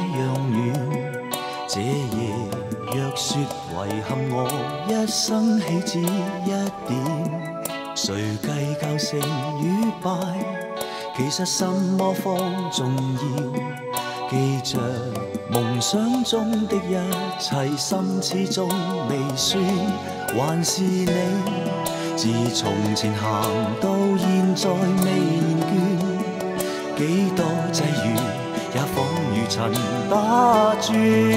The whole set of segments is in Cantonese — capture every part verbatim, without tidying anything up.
样远。这夜若说遗憾，我一生岂止一点？谁计较成与败？其实什么方重要？记着梦想中的一切，心始终未酸，还是你。自从前行到现在未厌倦，几多际遇也仿如尘打转。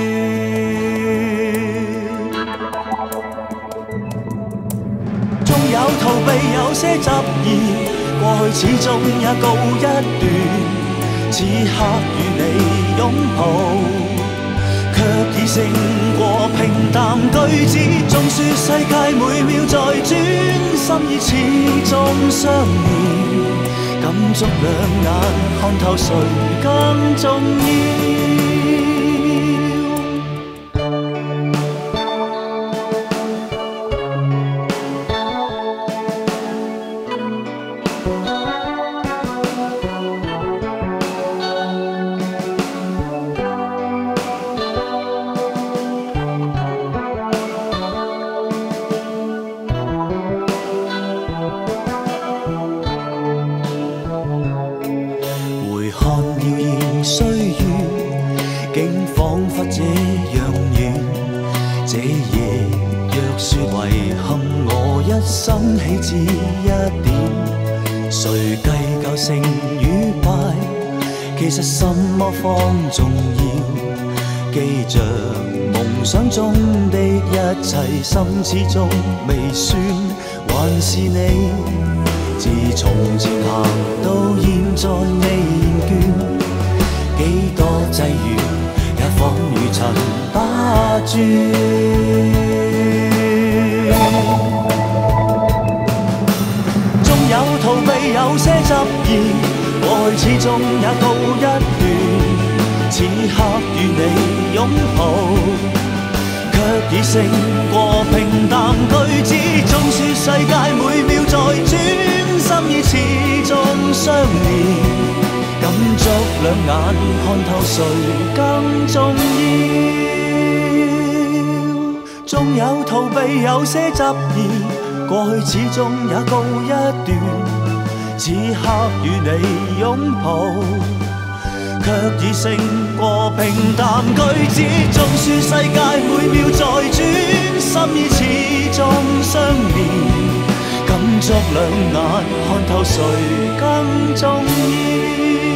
纵有逃避，有些执意，过去始终也告一段。此刻與你擁抱，卻已勝過平淡句子。縱說世界每秒在轉，心意始終相連。感觸兩眼，看透誰更重要。歲月竟彷彿這樣遠，這夜若說遺憾，我一生豈止一點？誰計較勝與敗？其實什麼方重要？記着夢想中的一切，心始終未酸，還是你。自從前行到現在未厭倦。幾多際遇也仿如塵打轉，縱有逃避，有些執意，過去始終也告一段。此刻與你擁抱，卻已勝過平淡句子。縱說世界每秒在轉，心意始終相連。感觸兩眼，看透誰更重要？縱有逃避，有些執意，過去始終也告一段。此刻與你擁抱，卻已勝過平淡句子。縱說世界每秒在轉，心意始終相連。感觸兩眼，看透誰更重要？